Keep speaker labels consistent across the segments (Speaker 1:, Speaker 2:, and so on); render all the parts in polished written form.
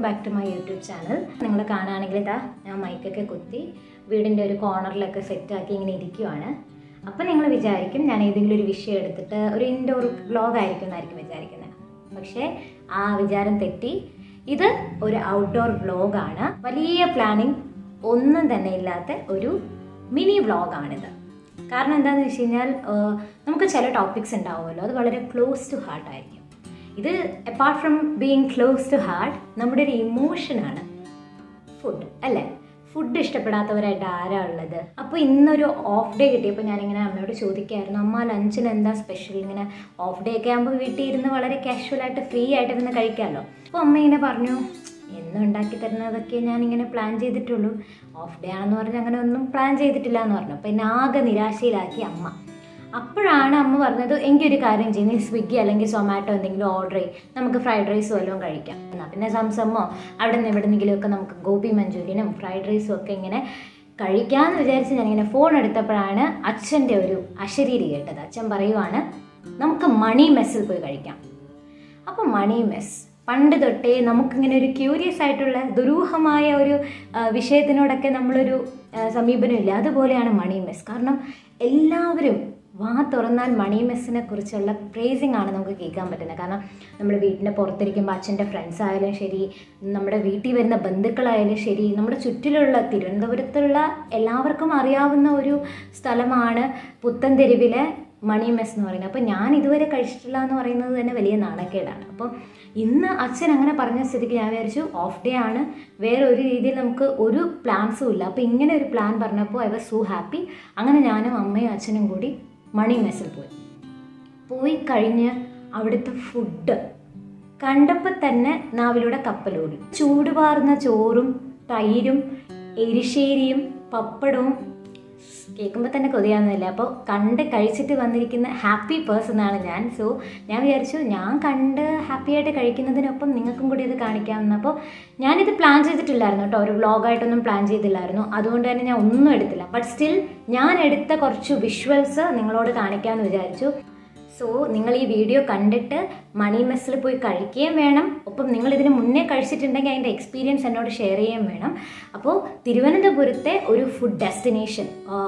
Speaker 1: back to my YouTube channel. നിങ്ങൾ കാണാനാണെങ്കിൽ ഇതാ ഞാൻ മൈക്കൊക്കെ കുത്തി വീടിൻ്റെ ഒരു കോർണറിലൊക്കെ സെറ്റ് ആക്കി ഇങ്ങനെ ഇരിക്കുവാണ്. അപ്പോൾ നിങ്ങൾ വിചാരിക്കും ഞാൻ ഏതെങ്കിലും ഒരു വിഷയം എടുത്തിട്ട് ഒരു ഇൻഡോർ വ്ലോഗ് ആയിരിക്കും എന്നായിരിക്കും വിചാരിക്കുന്നത്. പക്ഷേ ആ വിചാരം തെറ്റി. ഇത് ഒരു ഔട്ട്ഡോർ വ്ലോഗാണ്. വലിയ പ്ലാനിങ് ഒന്നും തന്നെ ഇല്ലാത്ത ഒരു മിനി വ്ലോഗാണിത്. കാരണം എന്താണെന്ന് വെച്ച് കഴിഞ്ഞാൽ നമുക്ക് ചില ടോപ്പിക്സ് ഉണ്ടാവുമല്ലോ, അത് വളരെ ക്ലോസ് ടു ഹാർട്ട് ആയിരിക്കും. ഇത് apart from being close to heart നമ്മുടെ ഒരു ഇമോഷനാണ് ഫുഡ്, അല്ലേ? ഫുഡ് ഇഷ്ടപ്പെടാത്തവരായിട്ട് ആരാ ഉള്ളത്? അപ്പോൾ ഇന്നൊരു ഓഫ് ഡേ കിട്ടിയപ്പോൾ ഞാനിങ്ങനെ അമ്മയോട് ചോദിക്കായിരുന്നു, അമ്മ ലഞ്ചിന് എന്താ സ്പെഷ്യൽ? ഇങ്ങനെ ഓഫ് ഡേ ഒക്കെ ആകുമ്പോൾ വീട്ടിൽ ഇരുന്ന് വളരെ കാഷ്വലായിട്ട് ഫ്രീ ആയിട്ട് ഇരുന്ന് കഴിക്കാമല്ലോ. അപ്പോൾ അമ്മ ഇങ്ങനെ പറഞ്ഞു, എന്നും ഉണ്ടാക്കി തരുന്നതൊക്കെ ഞാനിങ്ങനെ പ്ലാൻ ചെയ്തിട്ടുള്ളൂ, ഓഫ് ഡേ ആണെന്ന് പറഞ്ഞ് അങ്ങനെ ഒന്നും പ്ലാൻ ചെയ്തിട്ടില്ല എന്ന് പറഞ്ഞു. അപ്പോൾ എന്നെ ആകെ നിരാശയിലാക്കി അമ്മ. അപ്പോഴാണ് അമ്മ പറഞ്ഞത്, എനിക്കൊരു കാര്യം ചെയ്യും, നീ സ്വിഗ്ഗി അല്ലെങ്കിൽ സൊമാറ്റോ എന്തെങ്കിലും ഓർഡർ ചെയ്യും, നമുക്ക് ഫ്രൈഡ് റൈസ് വല്ലതും കഴിക്കാം. എന്നാൽ പിന്നെ സംസമ്മോ അവിടെ നിന്ന് എവിടെന്നെങ്കിലുമൊക്കെ നമുക്ക് ഗോപി മഞ്ചൂരിയനും ഫ്രൈഡ് റൈസും ഒക്കെ ഇങ്ങനെ കഴിക്കാമെന്ന് വിചാരിച്ച് ഞാനിങ്ങനെ ഫോൺ എടുത്തപ്പോഴാണ് അച്ഛൻ്റെ ഒരു അശരീരി കേട്ടത്. അച്ഛൻ പറയുവാണ്, നമുക്ക് മണി മെസ്സിൽ പോയി കഴിക്കാം. അപ്പോൾ മണി മെസ് പണ്ട് തൊട്ടേ നമുക്കിങ്ങനെ ഒരു ക്യൂരിയസ് ആയിട്ടുള്ള ദുരൂഹമായ ഒരു വിഷയത്തിനോടൊക്കെ നമ്മളൊരു സമീപനമില്ല. അതുപോലെയാണ് മണി മെസ്. കാരണം എല്ലാവരും വാ തുറന്നാൽ മണി മെസ്സിനെ കുറിച്ചുള്ള പ്രേസിങ് ആണ് നമുക്ക് കേൾക്കാൻ പറ്റുന്നത്. കാരണം നമ്മുടെ വീട്ടിൻ്റെ പുറത്തിരിക്കുമ്പോൾ അച്ഛൻ്റെ ഫ്രണ്ട്സ് ആയാലും ശരി, നമ്മുടെ വീട്ടിൽ വരുന്ന ബന്ധുക്കളായാലും ശരി, നമ്മുടെ ചുറ്റിലുള്ള തിരുവനന്തപുരത്തുള്ള എല്ലാവർക്കും അറിയാവുന്ന ഒരു സ്ഥലമാണ് പുത്തൻതെരുവിലെ മണി മെസ് എന്ന് പറയുന്നത്. അപ്പോൾ ഞാൻ ഇതുവരെ കഴിച്ചിട്ടില്ല എന്ന് പറയുന്നത് തന്നെ വലിയ നാണക്കേടാണ്. അപ്പോൾ ഇന്ന് അച്ഛൻ അങ്ങനെ പറഞ്ഞ സ്ഥിതിക്ക് ഞാൻ വിചാരിച്ചു ഓഫ് ഡേ ആണ്, വേറെ ഒരു രീതിയിൽ നമുക്ക് ഒരു പ്ലാൻസും ഇല്ല. അപ്പോൾ ഇങ്ങനെ ഒരു പ്ലാൻ പറഞ്ഞപ്പോൾ ഐ വാസ് സോ ഹാപ്പി. അങ്ങനെ ഞാനും അമ്മയും അച്ഛനും കൂടി മണി മെസ്സിൽ പോയി കഴിഞ്ഞ് അവിടുത്തെ ഫുഡ് കണ്ടപ്പോൾ തന്നെ നാവിലൂടെ കപ്പലോടി. ചൂടുപാർന്ന ചോറും തൈരും എരിശ്ശേരിയും പപ്പടവും കേൾക്കുമ്പോൾ തന്നെ കൊതിയാവുന്നില്ല. അപ്പോൾ കണ്ട് കഴിച്ചിട്ട് വന്നിരിക്കുന്ന ഹാപ്പി പേഴ്സണാണ് ഞാൻ. സോ ഞാൻ വിചാരിച്ചു ഞാൻ കണ്ട് ഹാപ്പി ആയിട്ട് കഴിക്കുന്നതിനൊപ്പം നിങ്ങൾക്കും കൂടി ഇത് കാണിക്കാമെന്ന്. അപ്പോൾ ഞാനിത് പ്ലാൻ ചെയ്തിട്ടില്ലായിരുന്നു കേട്ടോ, ഒരു വ്ളോഗായിട്ടൊന്നും പ്ലാൻ ചെയ്തില്ലായിരുന്നു. അതുകൊണ്ട് തന്നെ ഞാൻ ഒന്നും എടുത്തില്ല. ബട്ട് സ്റ്റിൽ ഞാൻ എടുത്ത കുറച്ച് വിഷ്വൽസ് നിങ്ങളോട് കാണിക്കാമെന്ന് വിചാരിച്ചു. സോ നിങ്ങൾ ഈ വീഡിയോ കണ്ടിട്ട് മണി മെസ്സിൽ പോയി കഴിക്കുകയും വേണം, ഒപ്പം നിങ്ങളിതിന് മുന്നേ കഴിച്ചിട്ടുണ്ടെങ്കിൽ അതിൻ്റെ എക്സ്പീരിയൻസ് എന്നോട് ഷെയർ ചെയ്യുകയും വേണം. അപ്പോൾ തിരുവനന്തപുരത്തെ ഒരു ഫുഡ് ഡെസ്റ്റിനേഷൻ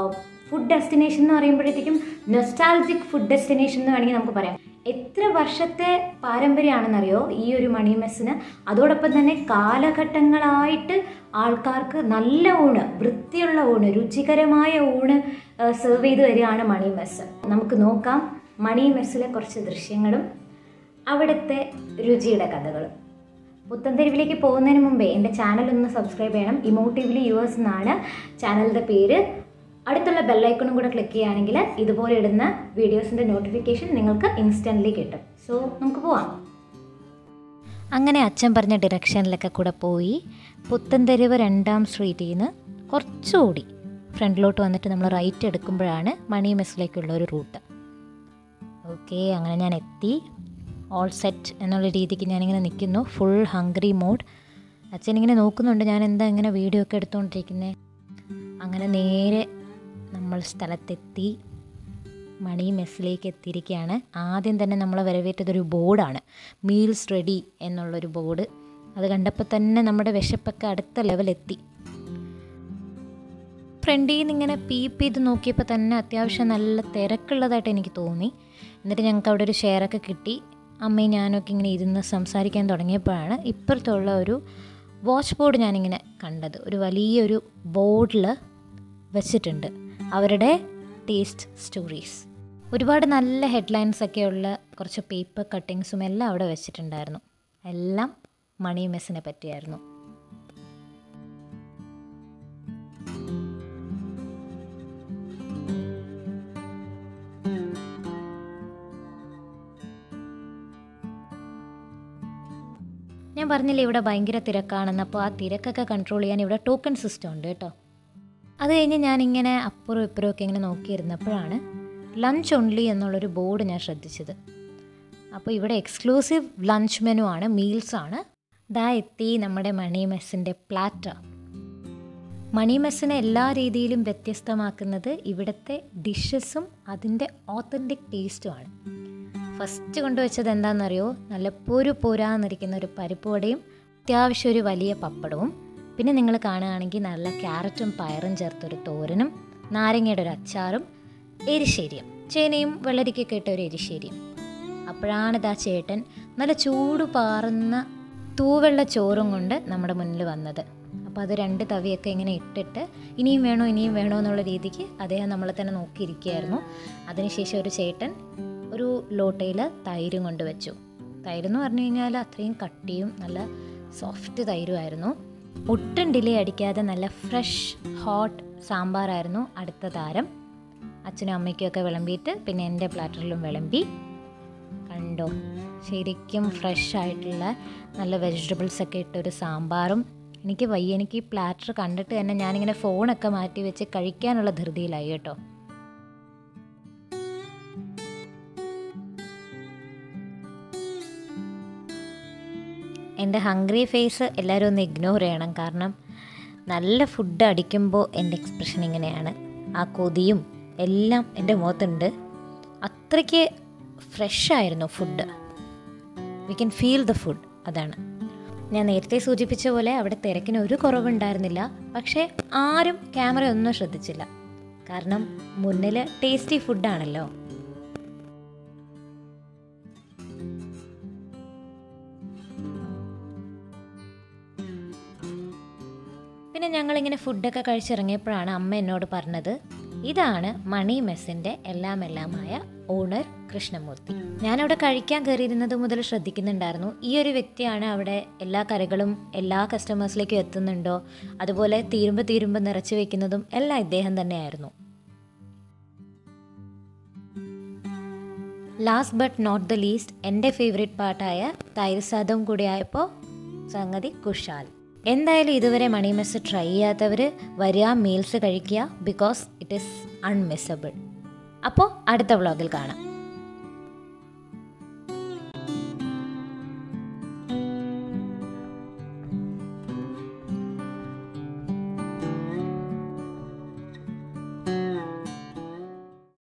Speaker 1: എന്ന് പറയുമ്പോഴത്തേക്കും നൊസ്റ്റാൾജിക് ഫുഡ് ഡെസ്റ്റിനേഷൻ എന്ന് വേണമെങ്കിൽ നമുക്ക് പറയാം. എത്ര വർഷത്തെ പാരമ്പര്യമാണെന്നറിയോ ഈ ഒരു മണി മെസ്സിന്. അതോടൊപ്പം തന്നെ കാലഘട്ടങ്ങളായിട്ട് ആൾക്കാർക്ക് നല്ല ഊണ്, വൃത്തിയുള്ള ഊണ്, രുചികരമായ ഊണ് സെർവ് ചെയ്ത് വരികയാണ് മണി മെസ്സ്. നമുക്ക് നോക്കാം മണി മെസ്സിലെ കുറച്ച് ദൃശ്യങ്ങളും അവിടുത്തെ രുചിയുടെ കഥകളും. പുത്തൻതെരുവിലേക്ക് പോകുന്നതിന് മുമ്പേ എൻ്റെ ചാനൽ ഒന്ന് സബ്സ്ക്രൈബ് ചെയ്യണം. ഇമോട്ടീവ്ലി യുവേഴ്സ് എന്നാണ് ചാനലിൻ്റെ പേര്. അടുത്തുള്ള ബെല്ലൈക്കണും കൂടെ ക്ലിക്ക് ചെയ്യുകയാണെങ്കിൽ ഇതുപോലെ ഇടുന്ന വീഡിയോസിൻ്റെ നോട്ടിഫിക്കേഷൻ നിങ്ങൾക്ക് ഇൻസ്റ്റൻ്റ്ലി കിട്ടും. സോ നമുക്ക് പോവാം. അങ്ങനെ അച്ഛൻ പറഞ്ഞ ഡിറക്ഷനിലൊക്കെ കൂടെ പോയി പുത്തൻതെരുവ് 2ാം സ്ട്രീറ്റിൽ നിന്ന് കുറച്ചുകൂടി ഫ്രണ്ടിലോട്ട് വന്നിട്ട് നമ്മൾ റൈറ്റ് എടുക്കുമ്പോഴാണ് മണി മെസ്സിലേക്കുള്ള ഒരു റൂട്ട്. ഓക്കെ, അങ്ങനെ ഞാൻ എത്തി. ഓൾ സെറ്റ് എന്നുള്ള രീതിക്ക് ഞാനിങ്ങനെ നിൽക്കുന്നു, ഫുൾ ഹംഗ്രി മോഡ്. അച്ഛനിങ്ങനെ നോക്കുന്നുണ്ട് ഞാൻ എന്താ ഇങ്ങനെ വീഡിയോ ഒക്കെ എടുത്തുകൊണ്ടിരിക്കുന്നത്. അങ്ങനെ നേരെ നമ്മൾ സ്ഥലത്തെത്തി, മണി മെസ്സിലേക്ക് എത്തിയിരിക്കുകയാണ്. ആദ്യം തന്നെ നമ്മളെ വരവേറ്റതൊരു ബോർഡാണ്, മീൽസ് റെഡി എന്നുള്ളൊരു ബോർഡ്. അത് കണ്ടപ്പോൾ തന്നെ നമ്മുടെ വിശപ്പൊക്കെ അടുത്ത ലെവലെത്തി. ഫ്രണ്ടിൽ നിന്ന് ഇങ്ങനെ പീപ്പ് ചെയ്ത് നോക്കിയപ്പോൾ തന്നെ അത്യാവശ്യം നല്ല തിരക്കുള്ളതായിട്ട് എനിക്ക് തോന്നി. എന്നിട്ട് ഞങ്ങൾക്ക് അവിടെ ഒരു ഷെയറൊക്കെ കിട്ടി. അമ്മയും ഞാനൊക്കെ ഇങ്ങനെ ഇരുന്ന് സംസാരിക്കാൻ തുടങ്ങിയപ്പോഴാണ് ഇപ്പുറത്തുള്ള ഒരു വാച്ച് ബോർഡ് ഞാനിങ്ങനെ കണ്ടത്. ഒരു വലിയൊരു ബോർഡിൽ വെച്ചിട്ടുണ്ട് അവരുടെ ടേസ്റ്റ് സ്റ്റോറീസ്. ഒരുപാട് നല്ല ഹെഡ്ലൈൻസൊക്കെയുള്ള കുറച്ച് പേപ്പർ കട്ടിങ്സും എല്ലാം അവിടെ വെച്ചിട്ടുണ്ടായിരുന്നു. എല്ലാം മണി മെസ്സിനെ പറ്റിയായിരുന്നു. ഞാൻ പറഞ്ഞില്ലേ ഇവിടെ ഭയങ്കര തിരക്കാണെന്ന്. അപ്പോൾ ആ തിരക്കൊക്കെ കൺട്രോൾ ചെയ്യാൻ ഇവിടെ ടോക്കൺ സിസ്റ്റം ഉണ്ട് കേട്ടോ. അത് കഴിഞ്ഞ് ഞാനിങ്ങനെ അപ്പുറം ഇപ്പുറം ഒക്കെ ഇങ്ങനെ നോക്കിയിരുന്നപ്പോഴാണ് ലഞ്ച് ഓൺലി എന്നുള്ളൊരു ബോർഡ് ഞാൻ ശ്രദ്ധിച്ചത്. അപ്പോൾ ഇവിടെ എക്സ്ക്ലൂസീവ് ലഞ്ച് മെനു ആണ്, മീൽസാണ്. ദാ എത്തി നമ്മുടെ മണി മെസ്സിൻ്റെ പ്ലാറ്റർ. മണി മെസ്സിനെ എല്ലാ രീതിയിലും വ്യത്യസ്തമാക്കുന്നത് ഇവിടുത്തെ ഡിഷസും അതിൻ്റെ ഓത്തൻറ്റിക് ടേസ്റ്റുമാണ്. ഫസ്റ്റ് കൊണ്ടുവച്ചത് എന്താണെന്നറിയോ, നല്ല പോരാന്നിരിക്കുന്ന ഒരു പരിപ്പുവടയും അത്യാവശ്യം ഒരു വലിയ പപ്പടവും, പിന്നെ നിങ്ങൾ കാണുകയാണെങ്കിൽ നല്ല ക്യാരറ്റും പയറും ചേർത്തൊരു തോരനും, നാരങ്ങയുടെ ഒരു അച്ചാറും, എരിശ്ശേരിയും, ചേനയും വെള്ളരിക്കൊക്കെ ഇട്ട ഒരു എരിശ്ശേരിയും. അപ്പോഴാണിതാ ചേട്ടൻ നല്ല ചൂട് പാറുന്ന തൂവെള്ള ചോറും കൊണ്ട് നമ്മുടെ മുന്നിൽ വന്നത്. അപ്പോൾ അത് 2 തവിയൊക്കെ ഇങ്ങനെ ഇട്ടിട്ട് ഇനിയും വേണോ എന്നുള്ള രീതിക്ക് അദ്ദേഹം നമ്മളെ തന്നെ നോക്കിയിരിക്കുകയായിരുന്നു. അതിനുശേഷം ഒരു ചേട്ടൻ ഒരു ലോട്ടയിൽ തൈരും കൊണ്ട് വെച്ചു. തൈരെന്ന് പറഞ്ഞു കഴിഞ്ഞാൽ അത്രയും കട്ടിയും നല്ല സോഫ്റ്റ് തൈരുമായിരുന്നു. ഒട്ടും ഡിലേ അടിക്കാതെ നല്ല ഫ്രഷ് ഹോട്ട് സാമ്പാറായിരുന്നു അടുത്ത താരം. അച്ഛനും അമ്മയ്ക്കൊക്കെ വിളമ്പിയിട്ട് പിന്നെ എൻ്റെ പ്ലാറ്ററിലും വിളമ്പി. കണ്ടോ, ശരിക്കും ഫ്രഷ് ആയിട്ടുള്ള നല്ല വെജിറ്റബിൾസൊക്കെ ഇട്ടൊരു സാമ്പാറും. എനിക്ക് വയ്യ, എനിക്ക് ഈ പ്ലാറ്റർ കണ്ടിട്ട് തന്നെ ഞാനിങ്ങനെ ഫോണൊക്കെ മാറ്റി വെച്ച് കഴിക്കാനുള്ള ധൃതിയിലായി കേട്ടോ. എൻ്റെ ഹംഗ്രി ഫേസ് എല്ലാവരും ഒന്ന് ഇഗ്നോർ ചെയ്യണം. കാരണം നല്ല ഫുഡ് അടിക്കുമ്പോൾ എൻ്റെ എക്സ്പ്രഷൻ ഇങ്ങനെയാണ്. ആ കൊതിയും എല്ലാം എൻ്റെ മുഖത്തുണ്ട്. അത്രയ്ക്ക് ഫ്രഷായിരുന്നു food. We can feel the food. അതാണ് ഞാൻ നേരത്തെ സൂചിപ്പിച്ച പോലെ അവിടെ തിരക്കിന് ഒരു കുറവുണ്ടായിരുന്നില്ല. പക്ഷേ ആരും ക്യാമറ ഒന്നും ശ്രദ്ധിച്ചില്ല. കാരണം മുന്നിൽ ടേസ്റ്റി ഫുഡാണല്ലോ. പിന്നെ ഞങ്ങളിങ്ങനെ ഫുഡൊക്കെ കഴിച്ചിറങ്ങിയപ്പോഴാണ് അമ്മ എന്നോട് പറഞ്ഞത്, ഇതാണ് മണി മെസ്സിൻ്റെ എല്ലാമായ ഓണർ കൃഷ്ണമൂർത്തി. ഞാനവിടെ കഴിക്കാൻ കയറിയിരുന്നത് മുതൽ ശ്രദ്ധിക്കുന്നുണ്ടായിരുന്നു, ഈ ഒരു വ്യക്തിയാണ് അവിടെ എല്ലാ കറികളും എല്ലാ കസ്റ്റമേഴ്സിലേക്കും എത്തുന്നുണ്ടോ, അതുപോലെ തീരുമ്പോൾ നിറച്ച് വെക്കുന്നതും എല്ലാം ഇദ്ദേഹം തന്നെയായിരുന്നു. Last but not the least, എൻ്റെ ഫേവറേറ്റ് പാർട്ടായ തൈര് സാദവും കൂടി ആയപ്പോൾ സംഗതി കുശാൽ. എന്തായാലും ഇതുവരെ മണി മെസ്സ് ട്രൈ ചെയ്യാത്തവർ വരിക, മീൽസ് കഴിക്കുക. Because it is unmissable. അപ്പോൾ അടുത്ത വ്ളോഗിൽ കാണാം.